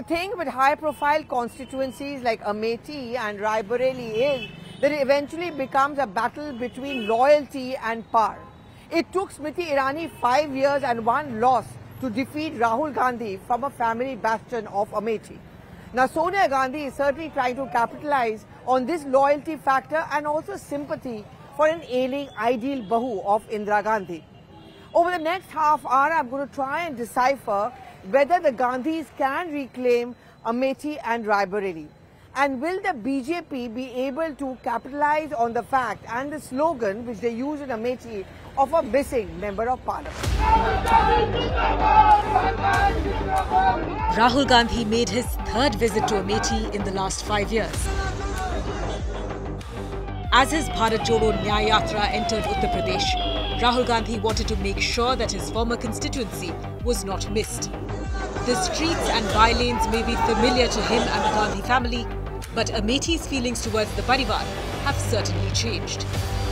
thing with high-profile constituencies like Amethi and Raebareli is that it eventually becomes a battle between loyalty and power. It took Smriti Irani 5 years and 1 loss to defeat Rahul Gandhi from a family bastion of Amethi. Now, Sonia Gandhi is certainly trying to capitalize on this loyalty factor and also sympathy for an ailing ideal Bahu of Indira Gandhi. Over the next half hour, I'm going to try and decipher whether the Gandhis can reclaim Amethi and Raebareli. And will the BJP be able to capitalize on the fact and the slogan which they use in Amethi of a missing member of parliament? Rahul Gandhi made his 3rd visit to Amethi in the last 5 years. As his Bharat Jodo Nyaya Yatra entered Uttar Pradesh, Rahul Gandhi wanted to make sure that his former constituency was not missed. The streets and bylanes may be familiar to him and the Gandhi family, but Amethi's feelings towards the Parivar have certainly changed.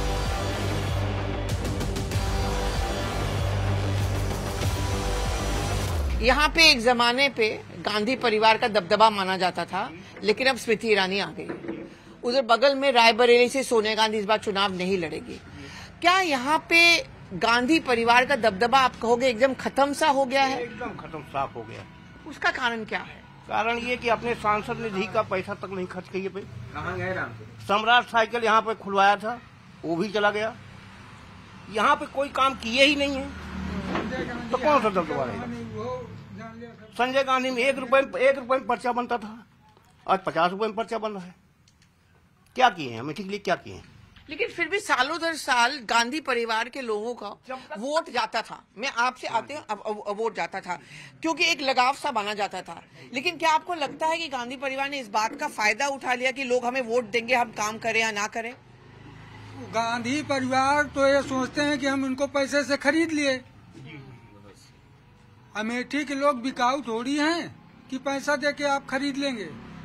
यहाँ पे एक जमाने पे गांधी परिवार का दबदबा माना जाता था, लेकिन अब स्मृति ईरानी आ गई। उधर बगल में रायबरेली से सोनिया गांधी इस बार चुनाव नहीं लड़ेगी। क्या यहाँ पे गांधी परिवार का दबदबा आप कहोगे एकदम खत्म सा हो गया है? एकदम खत्म, साफ हो गया। उसका कारण क्या है? कारण ये कि अपने सांसद निधि का पैसा तक नहीं खर्च किए पे। कहाँ गए? सम्राट साइकिल यहाँ पे खुलवाया था, वो भी चला गया। यहाँ पे कोई काम किए ही नहीं है, तो कौन सा दबदबा रहेगा? संजय गांधी में 1 रुपए में पर्चा बनता था, आज 50 रुपए में पर्चा बन रहा है। क्या किए हैं अमेठी के लिए? क्या किए हैं? लेकिन फिर भी सालों दर साल गांधी परिवार के लोगों का वोट जाता था। मैं आपसे आते हैं, वोट जाता था क्योंकि एक लगाव सा माना जाता था। लेकिन क्या आपको लगता है कि गांधी परिवार ने इस बात का फायदा उठा लिया कि लोग हमें वोट देंगे, हम काम करें या ना करें? गांधी परिवार तो ये सोचते हैं कि हम उनको पैसे से खरीद लिए। अमेठी के लोग बिकाऊ थोड़ी हैं कि पैसा देके आप खरीद लेंगे।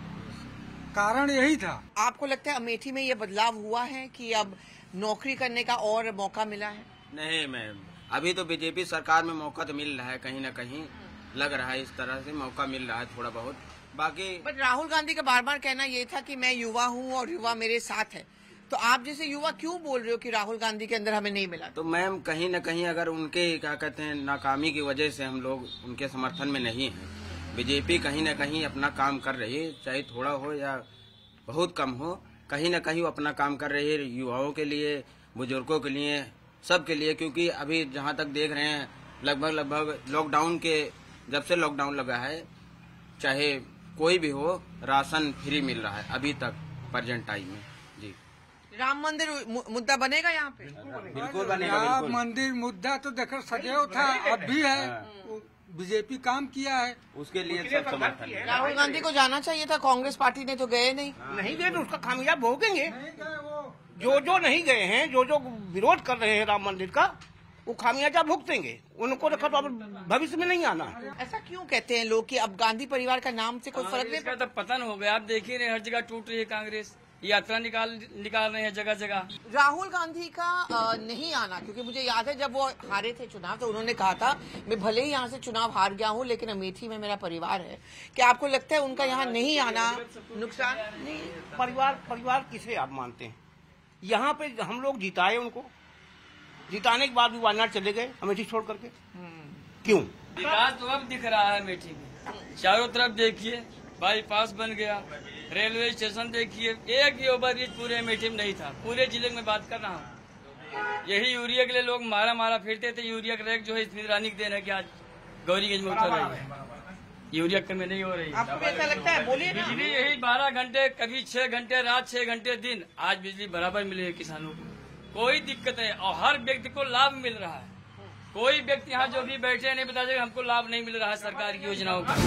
कारण यही था। आपको लगता है अमेठी में ये बदलाव हुआ है कि अब नौकरी करने का और मौका मिला है? नहीं मैम, अभी तो बीजेपी सरकार में मौका तो मिल रहा है, कहीं ना कहीं लग रहा है इस तरह से मौका मिल रहा है थोड़ा बहुत। बाकी बट राहुल गांधी का बार बार कहना ये था कि मैं युवा हूँ और युवा मेरे साथ है, तो आप जैसे युवा क्यों बोल रहे हो कि राहुल गांधी के अंदर हमें नहीं मिला? तो मैम कहीं ना कहीं अगर उनके क्या कहते हैं नाकामी की वजह से हम लोग उनके समर्थन में नहीं हैं। बीजेपी कहीं ना कहीं अपना काम कर रही है, चाहे थोड़ा हो या बहुत कम हो, कहीं ना कहीं वो अपना काम कर रही है युवाओं के लिए, बुजुर्गों के लिए, सबके लिए। क्योंकि अभी जहाँ तक देख रहे हैं लगभग लॉकडाउन के, जब से लॉकडाउन लगा है, चाहे कोई भी हो, राशन फ्री मिल रहा है अभी तक प्रेजेंट टाइम में। जी, राम मंदिर मुद्दा बनेगा यहाँ पे? बिल्कुल बनेगा। राम मंदिर मुद्दा तो देखो सदैव था, अब भी है। बीजेपी काम किया है, उसके लिए सब समर्थन है। राहुल गांधी को जाना चाहिए था, कांग्रेस पार्टी ने तो गए नहीं। नहीं गए तो उसका खामियाजा भोगेंगे। जो नहीं गए हैं, जो विरोध कर रहे हैं राम मंदिर का, वो खामियाजा भुगतेंगे। उनको रखा तो अब भविष्य में नहीं आना। ऐसा क्यों कहते हैं लोग कि अब गांधी परिवार का नाम से कोई फर्क नहीं? तो पतन हो गया, आप देख ही रहे, हर जगह टूट रही है कांग्रेस, यात्रा निकाल रहे हैं जगह जगह। राहुल गांधी का नहीं आना, क्योंकि मुझे याद है जब वो हारे थे चुनाव तो उन्होंने कहा था मैं भले ही यहाँ से चुनाव हार गया हूँ लेकिन अमेठी में मेरा परिवार है। क्या आपको लगता है उनका यहाँ नहीं आना नुकसान? नहीं, परिवार किसे आप मानते हैं? यहाँ पे हम लोग जिताए उनको, जिताने के बाद भी वायनाड चले गए अमेठी छोड़ करके। क्यों? विकास तो अब दिख रहा है अमेठी में, चारों तरफ देखिए, बाईपास बन गया, रेलवे स्टेशन देखिए, एक भी ओवरब्रिज पूरे अमेठी में नहीं था। पूरे जिले में बात कर रहा हूँ। यही यूरिया के लिए लोग मारा फिरते थे। यूरिया का रेट जो है स्मृति ईरानी के देन है कि आज गौरीगंज में उतर रही है, यूरिया कमी नहीं हो रही। आपको ऐसा लगता है? बोलिए। बिजली यही 12 घंटे, कभी 6 घंटे रात, 6 घंटे दिन, आज बिजली बराबर मिली है किसानों को, कोई दिक्कत नहीं, और हर व्यक्ति को लाभ मिल रहा है। कोई व्यक्ति यहाँ जो भी बैठे नहीं बता देगा हमको लाभ नहीं मिल रहा है सरकार की योजनाओं का।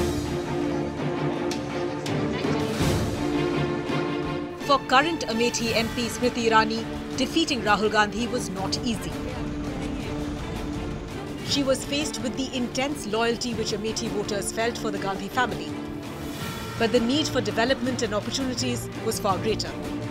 For current Amethi MP Smriti Irani, defeating Rahul Gandhi was not easy. She was faced with the intense loyalty which Amethi voters felt for the Gandhi family. But the need for development and opportunities was far greater.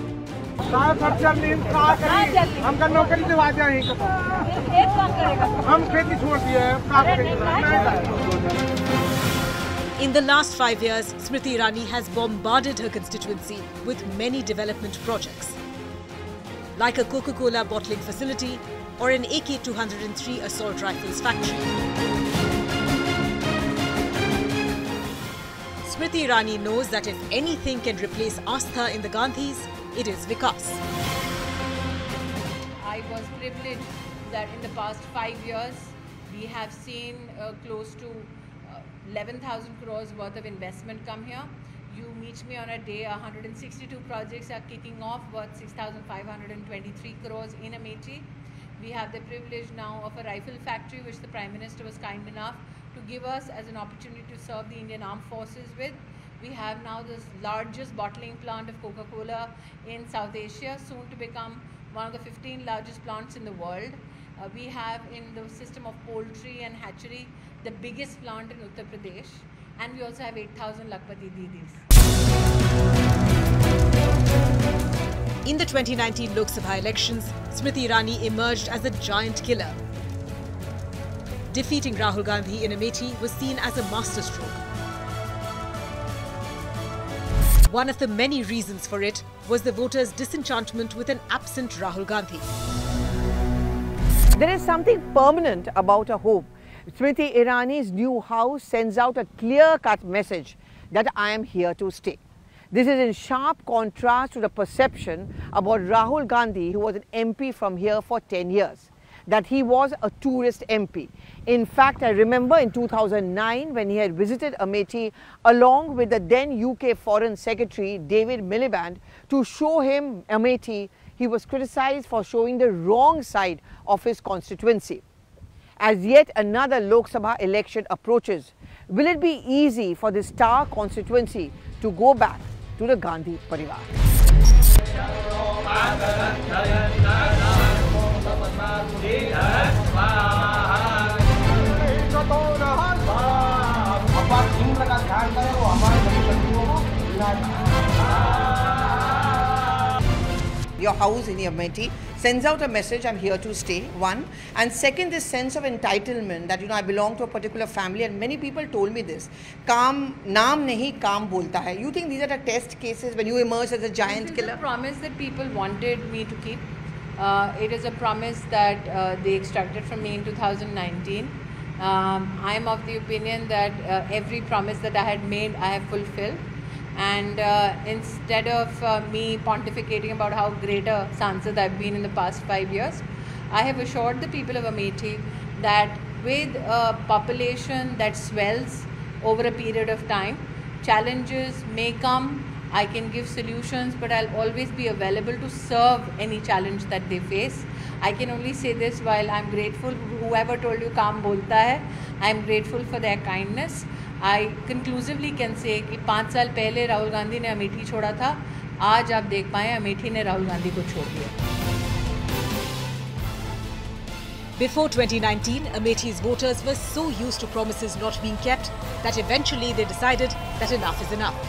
हमका नौकरी दिवा जाए, हम खेती छोड़ दिए। In the last 5 years, Smriti Irani has bombarded her constituency with many development projects, like a Coca-Cola bottling facility or an AK-203 assault rifles factory. Smriti Irani knows that if anything can replace Astha in the Gandhis, it is Vikas. I was privileged that in the past 5 years, we have seen close to 11,000 crores worth of investment come here. You meet me on a day, 162 projects are kicking off worth 6,523 crores in Amethi. We have the privilege now of a rifle factory which the Prime Minister was kind enough to give us as an opportunity to serve the Indian Armed Forces with. We have now the largest bottling plant of Coca-Cola in South Asia, soon to become one of the 15 largest plants in the world. We have in the system of poultry and hatchery the biggest plant in Uttar Pradesh, and we also have 8,000 Lakpati Didis. In the 2019 Lok Sabha elections, Smriti Irani emerged as a giant killer. Defeating Rahul Gandhi in Amethi was seen as a masterstroke. One of the many reasons for it was the voters' disenchantment with an absent Rahul Gandhi. There is something permanent about a home. Smriti Irani's new house sends out a clear-cut message that I am here to stay. This is in sharp contrast to the perception about Rahul Gandhi, who was an MP from here for 10 years, that he was a tourist MP. In fact, I remember in 2009 when he had visited Amethi along with the then UK Foreign Secretary David Miliband to show him Amethi, he was criticized for showing the wrong side of his constituency. As yet another Lok Sabha election approaches, will it be easy for this star constituency to go back to the Gandhi Parivar? Your house in Amethi sends out a message, I'm here to stay, one. And second, this sense of entitlement that, I belong to a particular family, and many people told me this. Kaam, naam nahi, kaam bolta hai. You think these are the test cases when you emerge as a giant killer? This is a promise that people wanted me to keep. It is a promise that they extracted from me in 2019. I am of the opinion that every promise that I had made, I have fulfilled. And instead of me pontificating about how great a Sansad I've been in the past 5 years, I have assured the people of Amethi that with a population that swells over a period of time, challenges may come, I can give solutions, but I'll always be available to serve any challenge that they face. I can only say this, while I'm grateful, whoever told you kaam bolta hai, I'm grateful for their kindness. I conclusively can say कि 5 साल पहले राहुल गांधी ने अमेठी छोड़ा था, आज आप देख पाए अमेठी ने राहुल गांधी को छोड़ दिया. Before 2019, Amethi's voters were so used to promises not being kept that eventually they decided that enough is enough.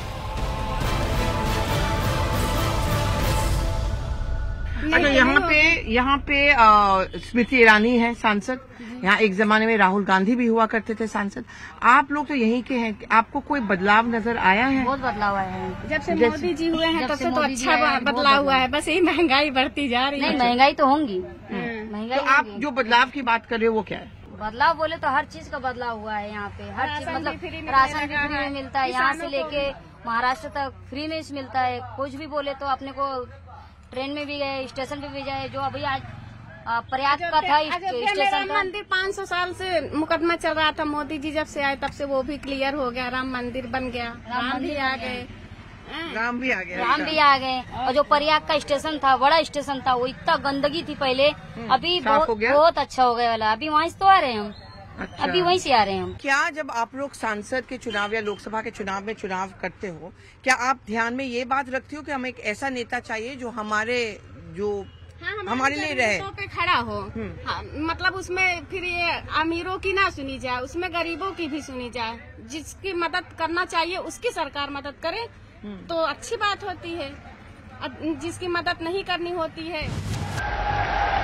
अच्छा, यहाँ पे स्मृति ईरानी है सांसद. यहाँ एक जमाने में राहुल गांधी भी हुआ करते थे सांसद. आप लोग तो यहीं के हैं, आपको कोई बदलाव नजर आया है? बहुत बदलाव आया है. जब से मोदी जी हुए हैं तब से तो अच्छा बदलाव हुआ है. बस यही महंगाई बढ़ती जा रही है. नहीं, महंगाई तो होंगी. महंगाई. तो आप जो बदलाव की बात कर रहे हो वो क्या है? बदलाव बोले तो हर चीज का बदलाव हुआ है यहाँ पे. हर चीज मतलब राशन भी फ्री में मिलता है, यहाँ से लेके महाराष्ट्र तक फ्री में मिलता है. कुछ भी बोले तो अपने को ट्रेन में भी गए, स्टेशन पे भी जाए. जो अभी आज प्रयाग का था स्टेशन का मंदिर 500 साल से मुकदमा चल रहा था. मोदी जी जब से आए तब से वो भी क्लियर हो गया. राम मंदिर बन गया, राम भी आ गए. राम भी आ गए. और जो प्रयाग का स्टेशन था, बड़ा स्टेशन था, वो इतना गंदगी थी पहले, अभी बहुत अच्छा हो गया वाला. अभी वहीं से तो आ रहे हैं हम. अच्छा। अभी वहीं से आ रहे हैं हम. क्या जब आप लोग सांसद के चुनाव या लोकसभा के चुनाव में चुनाव करते हो, क्या आप ध्यान में ये बात रखते हो कि हमें एक ऐसा नेता चाहिए जो हमारे लिए रहे, पे खड़ा हो? हाँ, मतलब उसमें फिर ये अमीरों की ना सुनी जाए, उसमें गरीबों की भी सुनी जाए. जिसकी मदद करना चाहिए उसकी सरकार मदद करे तो अच्छी बात होती है. जिसकी मदद नहीं करनी होती है.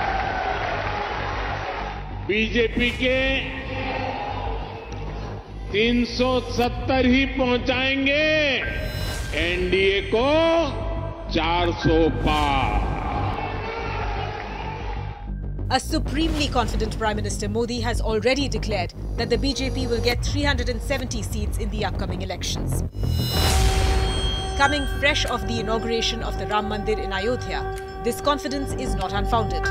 बीजेपी के 370 ही पहुंचाएंगे, एनडीए को 400 पार। A supremely confident Prime Minister Modi has already declared that the BJP will get 370 seats in the upcoming elections. Coming fresh off the inauguration of the Ram Mandir in Ayodhya, this confidence is not unfounded.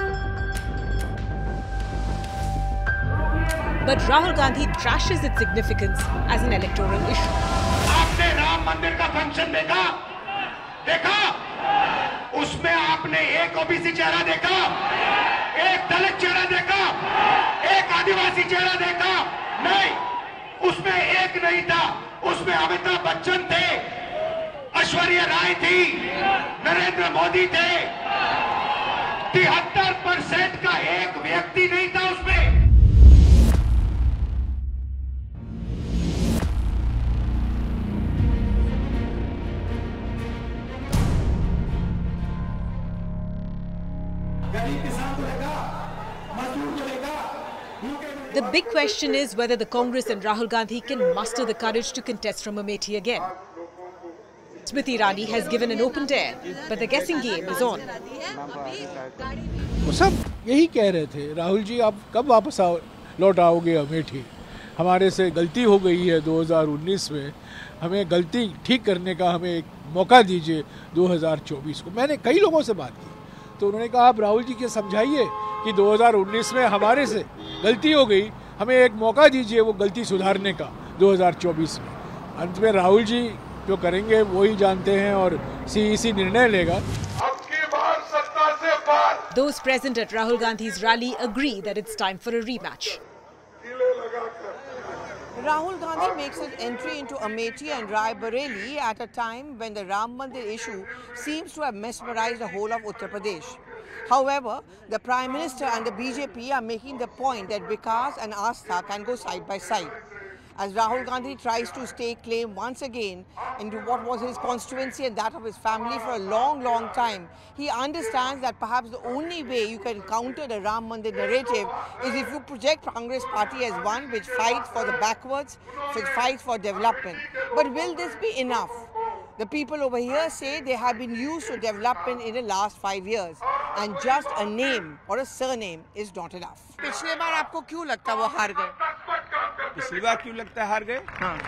But Rahul Gandhi trashes its significance as an electoral issue. आपने राम मंदिर का function देखा? उसमें आपने एक OBC चेहरा देखा, एक दलित चेहरा देखा, एक आदिवासी चेहरा देखा? नहीं, उसमें एक नहीं था। उसमें अमिताभ बच्चन थे, ऐश्वर्या राय थी, नरेंद्र मोदी थे। 73% का एक व्यक्ति नहीं था उसमें। The big question is whether the Congress and Rahul Gandhi can muster the courage to contest from Amethi again. Smriti Irani has given an open dare, but the guessing game is on. वो सब यही कह रहे थे, राहुल जी आप कब वापस लौट आओगे अमेठी? हमारे से गलती हो गई है 2019 में, हमें गलती ठीक करने का हमें एक मौका दीजिए 2024 को। मैंने कई लोगों से बात की तो उन्होंने कहा आप राहुल जी के समझाइए कि 2019 में हमारे से गलती हो गई, हमें एक मौका दीजिए वो गलती सुधारने का 2024 में। अंत में राहुल जी जो करेंगे वो ही जानते हैं और CEC निर्णय लेगा। Those present at Rahul Gandhi's rally agree that it's time for a rematch. Rahul Gandhi makes his entry into Amethi and Rai Bareli at a time when the Ram Mandir issue seems to have mesmerized the whole of Uttar Pradesh. However, the Prime Minister and the BJP are making the point that Vikas and Astha can go side by side. As Rahul Gandhi tries to stake claim once again into what was his constituency and that of his family for a long, long time, he understands that perhaps the only way you can counter the Ram Mandir narrative is if you project Congress party as one which fights for the backwards, which fights for development. But will this be enough? The people over here say they have been used to development in the last 5 years and just a name or a surname is not enough. पिछले बार आपको क्यों लगता वो हार गए? पिछली बार क्यों लगता है हार गए?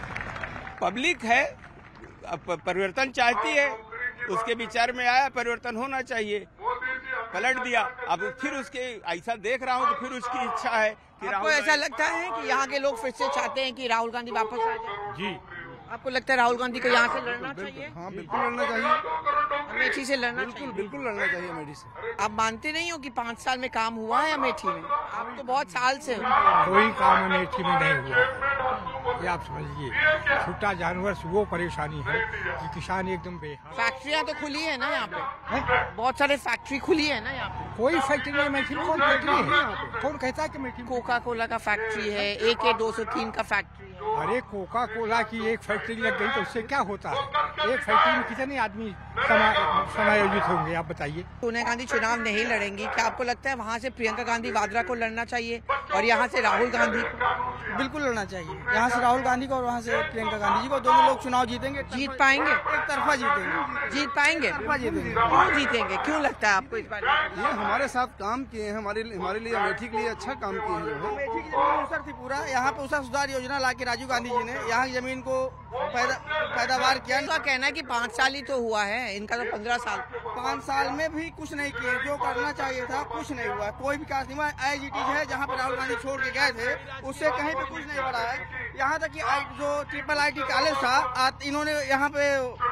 पब्लिक है, परिवर्तन चाहती है, उसके विचार में आया परिवर्तन होना चाहिए, पलट दिया। अब फिर उसके ऐसा देख रहा हूँ कि फिर उसकी इच्छा है कि आपको ऐसा लगता है कि यहाँ के लोग फिर से चाहते हैं कि राहुल गांधी वापस आ जाए? जी। आपको लगता है राहुल गांधी को यहाँ से लड़ना चाहिए? हाँ बिल्कुल लड़ना चाहिए। अमेठी से लड़ना चाहिए? बिल्कुल लड़ना चाहिए अमेठी से। आप मानते नहीं हो कि 5 साल में काम हुआ है अमेठी में? आप तो बहुत साल से कोई काम अमेठी में नहीं हुआ, ये आप समझिए। छोटा जानवर से वो परेशानी है कि किसान एकदम बेहाल। फैक्ट्रियाँ तो खुली है ना यहाँ पे, बहुत सारे फैक्ट्री खुली है ना यहाँ पे। कोई फैक्ट्री नहीं अमेठी में, कौन फैक्ट्री है? कौन कहता है कि अमेठी में? कोका कोला का फैक्ट्री है, AK 203 का फैक्ट्री है। अरे कोका कोला की एक फैक्ट्री लग गई तो उससे क्या होता है? एक फैक्ट्री में कितने आदमी समायोजित होंगे आप बताइए? सोनिया गांधी चुनाव नहीं लड़ेंगी, क्या आपको लगता है वहाँ से प्रियंका गांधी वाड्रा को लड़ना चाहिए और यहाँ से राहुल गांधी को? बिल्कुल लड़ना चाहिए, यहाँ से राहुल गांधी को और वहाँ से प्रियंका गांधी जी को। दोनों लोग चुनाव जीतेंगे। जीत पाएंगे? एक तरफा जीतेंगे। जीत पाएंगे? क्यों जीतेंगे? क्यों लगता है आपको इस बार? ये हमारे साथ काम किए हैं, हमारे लिए अमेठी के लिए अच्छा काम किए हैं। अमेठी की जमीन उसर थी पूरा, यहाँ पे उसर सुधार योजना ला के राजीव गांधी जी ने यहाँ की जमीन को पैदावार किया। इनका कहना है कि 5 साल ही तो हुआ है, इनका तो 15 साल। 5 साल में भी कुछ नहीं किए, जो करना चाहिए था कुछ नहीं हुआ, कोई विकास नहीं हुआ। IGT है जहाँ पे राहुल गांधी छोड़ के गए थे, उससे कहीं पे कुछ नहीं बढ़ा है। यहाँ तक कि जो IIT कॉलेज था, इन्होंने यहाँ पे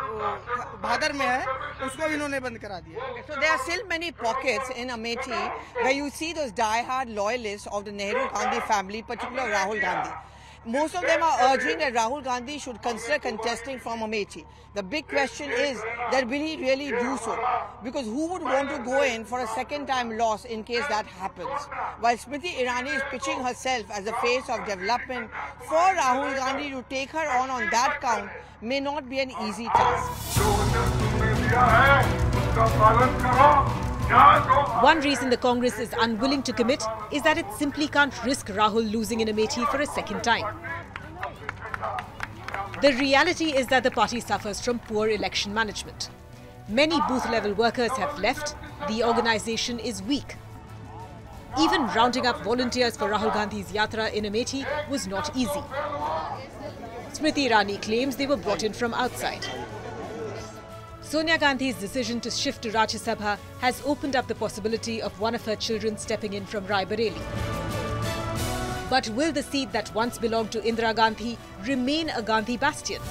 भादर में है, उसको भी इन्होंने बंद करा दिया। So there are still many pockets in Amethi where you see those die-hard loyalists of the Nehru Gandhi family, particularly Rahul Gandhi. Most of them are urging that Rahul Gandhi should consider contesting from Amethi. The big question is that will he really do so? Because who would want to go in for a second-time loss in case that happens? While Smriti Irani is pitching herself as the face of development, for Rahul Gandhi to take her on that count may not be an easy task. One reason the Congress is unwilling to commit is that it simply can't risk Rahul losing in Amethi for a second time. The reality is that the party suffers from poor election management. Many booth-level workers have left. The organization is weak. Even rounding up volunteers for Rahul Gandhi's yatra in Amethi was not easy. Smriti Irani claims they were brought in from outside. Sonia Gandhi's decision to shift to Rajya Sabha has opened up the possibility of one of her children stepping in from Raebareli. But will the seat that once belonged to Indira Gandhi remain a Gandhi bastion?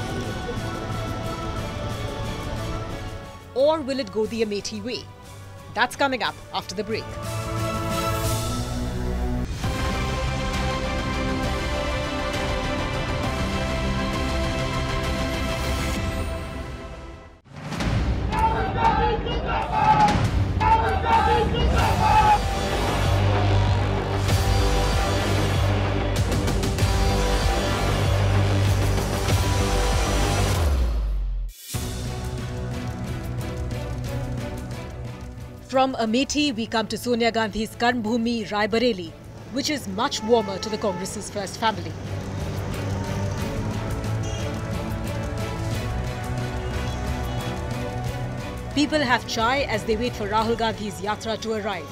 Or will it go the Amethi way? That's coming up after the break. From Amethi, we come to Sonia Gandhi's Karmbhumi, Raebareli, which is much warmer to the Congress's first family. People have chai as they wait for Rahul Gandhi's yatra to arrive.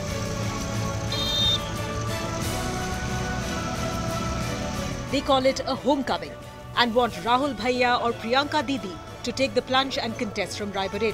They call it a homecoming and want Rahul Bhaiya or Priyanka Didi to take the plunge and contest from Raebareli.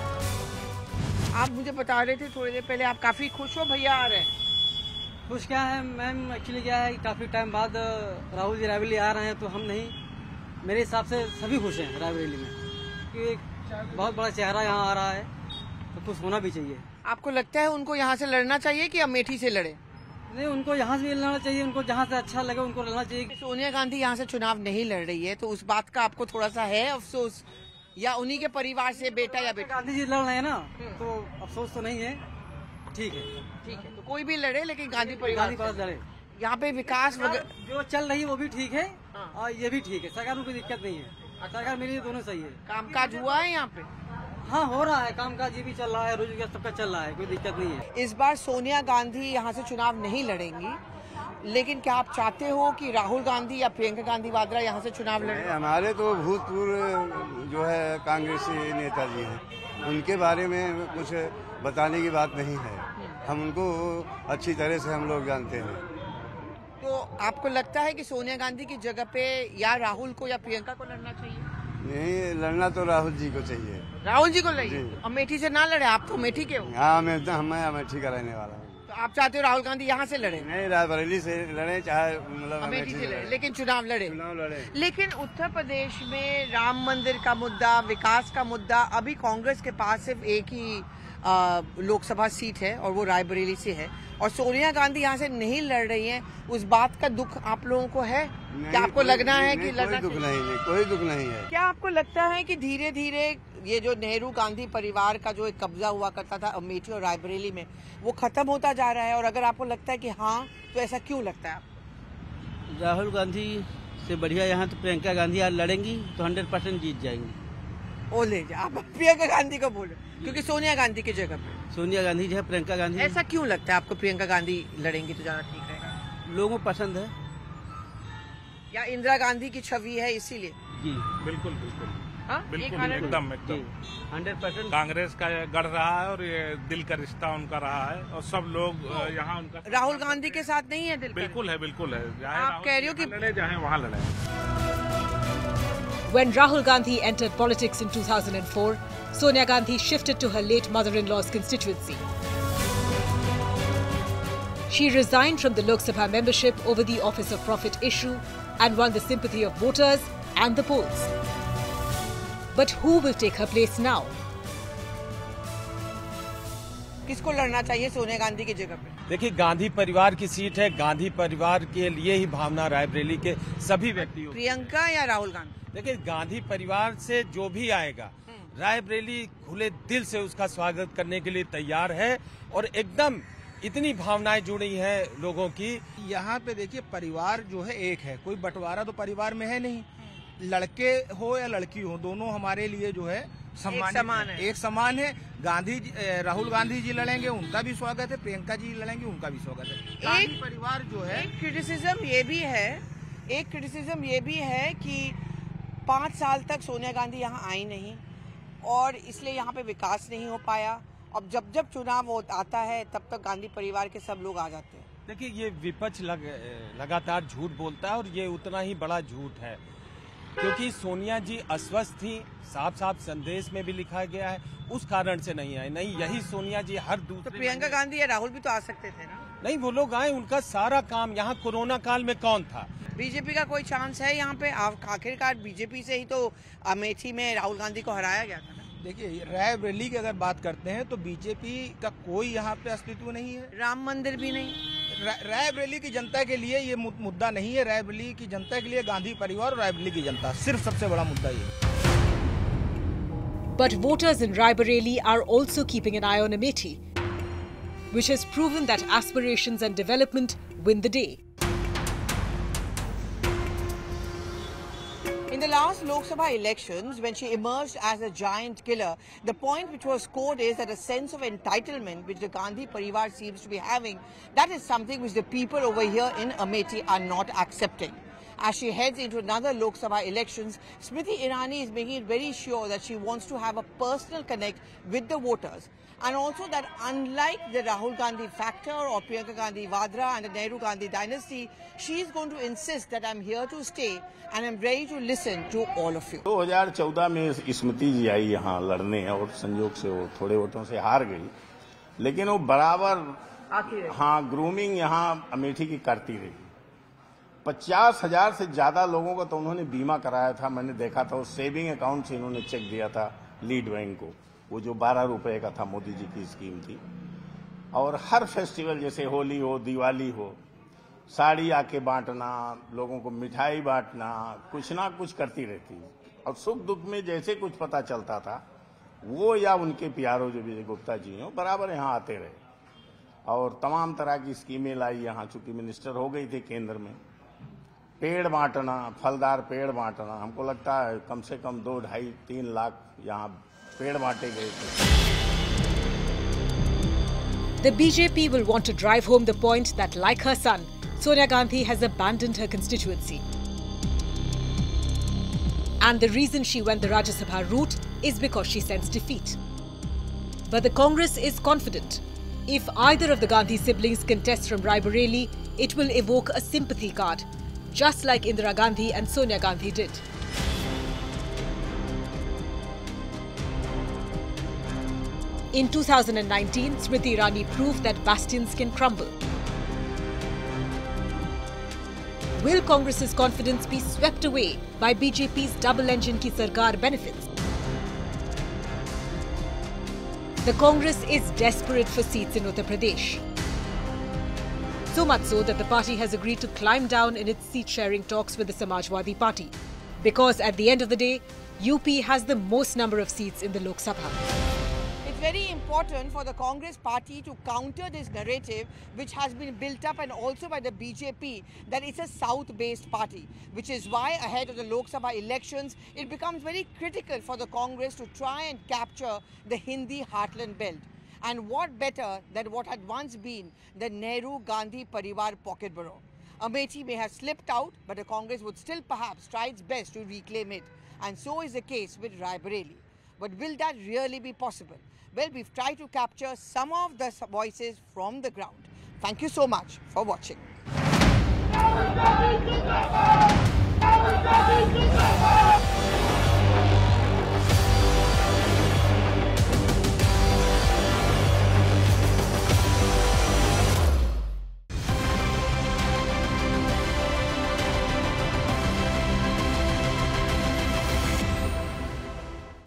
आप मुझे बता रहे थे थोड़ी देर पहले आप काफी खुश हो भैया आ रहे हैं। खुश क्या है मैम, एक्चुअली क्या है काफी टाइम बाद राहुल जी रायबरेली आ रहे हैं तो हम नहीं, मेरे हिसाब से सभी खुश हैं रायबरेली में, क्योंकि बहुत बड़ा चेहरा यहाँ आ रहा है तो खुश होना भी चाहिए। आपको लगता है उनको यहाँ से लड़ना चाहिए कि अमेठी से लड़े? नहीं, उनको यहाँ से लड़ना चाहिए, उनको जहाँ से अच्छा लगे उनको लड़ना चाहिए। सोनिया गांधी यहाँ से चुनाव नहीं लड़ रही है तो उस बात का आपको थोड़ा सा है अफसोस, या उन्हीं के परिवार से बेटा या बेटा? गांधी जी लड़ रहे हैं ना तो अफसोस तो नहीं है। ठीक है, ठीक है, तो कोई भी लड़े लेकिन गांधी परिवार लड़े। यहाँ पे विकास जो चल रही है वो भी ठीक है और ये भी ठीक है, सरकार में कोई दिक्कत नहीं है, सरकार मिली दोनों सही है। कामकाज हुआ है यहाँ पे? हाँ हो रहा है, कामकाज ये भी चल रहा है, रोजगार सबका चल रहा है, कोई दिक्कत नहीं है। इस बार सोनिया गांधी यहाँ से चुनाव नहीं लड़ेंगी, लेकिन क्या आप चाहते हो कि राहुल गांधी या प्रियंका गांधी वाड्रा यहाँ से चुनाव लड़े? हमारे तो भूतपूर्व जो है कांग्रेसी नेताजी हैं, उनके बारे में कुछ बताने की बात नहीं है, हम उनको अच्छी तरह से हम लोग जानते हैं। तो आपको लगता है कि सोनिया गांधी की जगह पे या राहुल को या प्रियंका को लड़ना चाहिए? नहीं, लड़ना तो राहुल जी को चाहिए। राहुल जी को लड़िए, अमेठी से ना लड़े, आप तो अमेठी के हो। हाँ, मैं अमेठी का रहने वाला हूँ। तो आप चाहते हो राहुल गांधी यहाँ से लड़े? नहीं, रायबरेली से लड़े, चाहे मतलब अमेठी से लड़े, लेकिन चुनाव लड़े। लेकिन उत्तर प्रदेश में राम मंदिर का मुद्दा, विकास का मुद्दा, अभी कांग्रेस के पास सिर्फ एक ही लोकसभा सीट है और वो रायबरेली से है, और सोनिया गांधी यहाँ से नहीं लड़ रही हैं, उस बात का दुख आप लोगों को है? क्या आपको लगना है कि लड़ना? कोई दुख नहीं है, कोई दुख नहीं है। क्या आपको लगता है कि धीरे धीरे ये जो नेहरू गांधी परिवार का जो एक कब्जा हुआ करता था अमेठी और रायबरेली में, वो खत्म होता जा रहा है? और अगर आपको लगता है कि हाँ, तो ऐसा क्यों लगता है आपको? राहुल गांधी से बढ़िया यहाँ तो प्रियंका गांधी आज लड़ेंगी तो 100% जीत जाएंगी। ओ ले जा, आप प्रियंका गांधी को बोलो, क्योंकि सोनिया गांधी की जगह पे सोनिया गांधी जो है प्रियंका गांधी। ऐसा क्यों लगता है आपको प्रियंका गांधी लड़ेंगी तो ज्यादा ठीक रहेगा? लोगों को पसंद है, या इंदिरा गांधी की छवि है इसीलिए? जी बिल्कुल बिल्कुल। हाँ? बिल्कुल एकदम 100% कांग्रेस का गढ़ रहा है और ये दिल का रिश्ता उनका रहा है और सब लोग यहाँ उनका। राहुल गांधी के साथ नहीं है दिल? बिल्कुल है, बिल्कुल है। आप कह रहे हो कि लड़े, चाहे वहाँ लड़े। When Rahul Gandhi entered politics in 2004, Sonia Gandhi shifted to her late mother-in-law's constituency. She resigned from the Lok Sabha membership over the Office of Profit issue and won the sympathy of voters and the polls. But who will take her place now? किसको लड़ना चाहिए सोनिया गांधी की जगह पे? देखिए, गांधी परिवार की seat है, गांधी परिवार के लिए ही भावना रायबरेली के सभी व्यक्तियों। प्रियंका या राहुल गांधी? देखिए, गांधी परिवार से जो भी आएगा, रायबरेली खुले दिल से उसका स्वागत करने के लिए तैयार है और एकदम इतनी भावनाएं जुड़ी हैं लोगों की। यहाँ पे देखिए, परिवार जो है एक है, कोई बंटवारा तो परिवार में है नहीं, लड़के हो या लड़की हो, दोनों हमारे लिए जो है एक समान है। राहुल गांधी जी लड़ेंगे, उनका भी स्वागत है, प्रियंका जी लड़ेंगे, उनका भी स्वागत है। एक परिवार जो है, एक क्रिटिसिज्म ये भी है कि 5 साल तक सोनिया गांधी यहाँ आई नहीं और इसलिए यहाँ पे विकास नहीं हो पाया। अब जब जब चुनाव आता है तब तक गांधी परिवार के सब लोग आ जाते हैं। देखिए, ये विपक्ष लगातार झूठ बोलता है और ये उतना ही बड़ा झूठ है, क्योंकि सोनिया जी अस्वस्थ थी, साफ साफ संदेश में भी लिखा गया है, उस कारण से नहीं आए। नहीं, यही सोनिया जी हर दूसरे तो प्रियंका गांधी या राहुल भी तो आ सकते थे ना? नहीं, वो लोग आए, उनका सारा काम यहाँ कोरोना काल में कौन था? बीजेपी का कोई चांस है यहाँ पे? आखिरकार बीजेपी से ही तो अमेठी में राहुल गांधी को हराया गया था। देखिए, रायबरेली की अगर बात करते हैं तो बीजेपी का कोई यहाँ पे अस्तित्व नहीं है। राम मंदिर भी नहीं। रायबरेली की जनता के लिए ये मुद्दा नहीं है। रायबरेली की जनता के लिए गांधी परिवार और रायबरेली की जनता सिर्फ सबसे बड़ा मुद्दा ये है। But voters in Raebareli are also keeping an eye on Amethi, which has proven that aspirations and development win the day. In the last Lok Sabha elections, when she emerged as a giant killer, the point which was scored is that a sense of entitlement which the Gandhi Parivar seems to be having, that is something which the people over here in Amethi are not accepting. As she heads into another Lok Sabha elections, Smriti Irani is making it very sure that she wants to have a personal connect with the voters. And also that unlike the Rahul Gandhi factor or Priyanka Gandhi Vadra and the Nehru Gandhi dynasty, she is going to insist that I'm here to stay and I'm ready to listen to all of you. 2014 में स्मृति जी आई यहाँ लड़ने और संयोग से वो थोड़े वोटों से हार गई, लेकिन वो बराबर ग्रूमिंग यहाँ अमेठी की करती रही। 50,000 से ज्यादा लोगों को तो उन्होंने बीमा कराया था, मैंने देखा था। उस सेविंग अकाउंट से इन्होंने चेक दिया था लीड बैंक को, वो जो 12 रुपए का था, मोदी जी की स्कीम थी। और हर फेस्टिवल जैसे होली हो, दिवाली हो, साड़ी आके बांटना, लोगों को मिठाई बांटना, कुछ ना कुछ करती रहती। और सुख दुख में जैसे कुछ पता चलता था, वो या उनके प्यारो जो विजय गुप्ता जी हैं बराबर यहाँ आते रहे और तमाम तरह की स्कीमें लाई यहाँ। चूंकि मिनिस्टर हो गई थी केंद्र में, पेड़ बांटना, फलदार पेड़ बांटना, हमको लगता है कम से कम 2, 2.5, 3 लाख यहाँ पेड़ बांटे गए थे। The BJP will want to drive home the point that, like her son, Sonia Gandhi has abandoned her constituency. And the reason she went the Rajya Sabha route is because she sensed defeat. But the Congress is confident. If either of the Gandhi siblings contest from Raebareli, it will evoke a sympathy card, just like Indira Gandhi and Sonia Gandhi did. In 2019, Smriti Irani proved that bastions can crumble. Will Congress's confidence be swept away by BJP's double-engine ki sarkar benefits? The Congress is desperate for seats in Uttar Pradesh. So much so that the party has agreed to climb down in its seat-sharing talks with the Samajwadi Party. Because at the end of the day, UP has the most number of seats in the Lok Sabha. It's very important for the Congress party to counter this narrative which has been built up and also by the BJP that it's a south-based party, which is why ahead of the Lok Sabha elections, it becomes very critical for the Congress to try and capture the Hindi heartland belt. And what better than what had once been the Nehru-Gandhi Parivar pocket borough. Amethi may have slipped out, but the Congress would still perhaps try its best to reclaim it. And so is the case with Raebareli. But will that really be possible? Well, we've tried to capture some of the voices from the ground. Thank you so much for watching.